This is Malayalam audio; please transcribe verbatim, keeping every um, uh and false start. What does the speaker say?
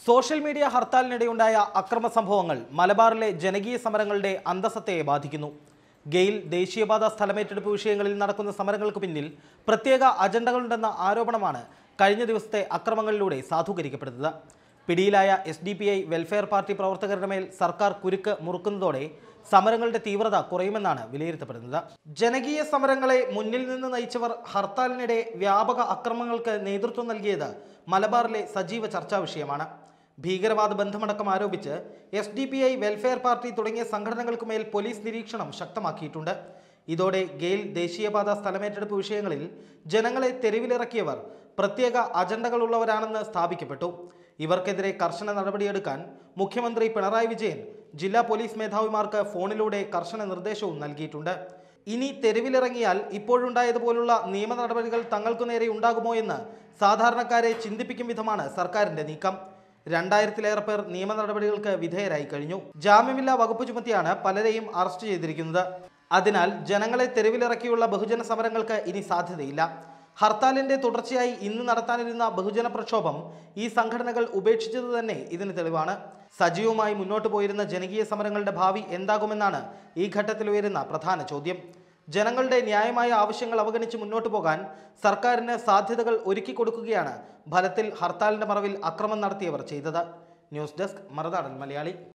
സോഷ്യൽ മീഡിയ ഹർത്താലിനിടെയുണ്ടായ അക്രമ സംഭവങ്ങൾ മലബാറിലെ ജനകീയ സമരങ്ങളുടെ അന്തസത്തയെ ബാധിക്കുന്നു. ഗെയിൽ ദേശീയപാത സ്ഥലമേറ്റെടുപ്പ് വിഷയങ്ങളിൽ നടക്കുന്ന സമരങ്ങൾക്ക് പിന്നിൽ പ്രത്യേക അജണ്ടകളുണ്ടെന്ന ആരോപണമാണ് കഴിഞ്ഞ ദിവസത്തെ അക്രമങ്ങളിലൂടെ സാധൂകരിക്കപ്പെടുന്നത്. പിടിയിലായ S D P I welfare party പ്രവർത്തകരുടെ മേൽ സർക്കാർ കുരുക്ക് മുറുക്കുന്നതോടെ സമരങ്ങളുടെ തീവ്രത കുറയുമെന്നാണ് വിലയിരുത്തപ്പെടുന്നത്. ജനകീയ സമരങ്ങളെ മുന്നിൽ നിന്ന് നയിച്ചവർ ഹർത്താലിനിടെ വ്യാപക അക്രമങ്ങൾക്ക് നേതൃത്വം നൽകിയത് മലബാറിലെ സജീവ ചർച്ചാ വിഷയമാണ്. ഭീകരവാദ ബന്ധമടക്കം ആരോപിച്ച് S D P I welfare party തുടങ്ങിയ സംഘടനകൾക്കുമേൽ പോലീസ് നിരീക്ഷണം ശക്തമാക്കിയിട്ടുണ്ട്. ഇതോടെ ഗെയിൽ ദേശീയപാത സ്ഥലമേറ്റെടുപ്പ് വിഷയങ്ങളിൽ ജനങ്ങളെ തെരുവിലിറക്കിയവർ പ്രത്യേക അജണ്ടകളുള്ളവരാണെന്ന് സ്ഥാപിക്കപ്പെട്ടു. ഇവർക്കെതിരെ കർശന നടപടിയെടുക്കാൻ മുഖ്യമന്ത്രി പിണറായി വിജയൻ ജില്ലാ പോലീസ് മേധാവിമാർക്ക് ഫോണിലൂടെ കർശന നിർദ്ദേശവും നൽകിയിട്ടുണ്ട്. ഇനി തെരുവിലിറങ്ങിയാൽ ഇപ്പോഴുണ്ടായതുപോലുള്ള നിയമ നടപടികൾ തങ്ങൾക്കു നേരെ ഉണ്ടാകുമോ എന്ന് സാധാരണക്കാരെ ചിന്തിപ്പിക്കും വിധമാണ് സർക്കാരിന്റെ നീക്കം. രണ്ടായിരത്തിലേറെ പേർ നിയമ നടപടികൾക്ക് വിധേയരായി കഴിഞ്ഞു. ജാമ്യമില്ലാ വകുപ്പ് ചുമത്തിയാണ് പലരെയും അറസ്റ്റ് ചെയ്തിരിക്കുന്നത്. അതിനാൽ ജനങ്ങളെ തെരുവിലിറക്കിയുള്ള ബഹുജന സമരങ്ങൾക്ക് ഇനി സാധ്യതയില്ല. ഹർത്താലിന്റെ തുടർച്ചയായി ഇന്ന് നടത്താനിരുന്ന ബഹുജന പ്രക്ഷോഭം ഈ സംഘടനകൾ ഉപേക്ഷിച്ചത് തന്നെ ഇതിന് തെളിവാണ്. സജീവമായി മുന്നോട്ട് പോയിരുന്ന ജനകീയ സമരങ്ങളുടെ ഭാവി എന്താകുമെന്നാണ് ഈ ഘട്ടത്തിൽ ഉയരുന്ന പ്രധാന ചോദ്യം. ജനങ്ങളുടെ ന്യായമായ ആവശ്യങ്ങൾ അവഗണിച്ച് മുന്നോട്ട് പോകാൻ സർക്കാരിന് സാധ്യതകൾ ഒരുക്കി കൊടുക്കുകയാണ് ഫലത്തിൽ ഹർത്താലിന്റെ മറവിൽ അക്രമം നടത്തിയവർ ചെയ്തത്. News desk Marunadan Malayali.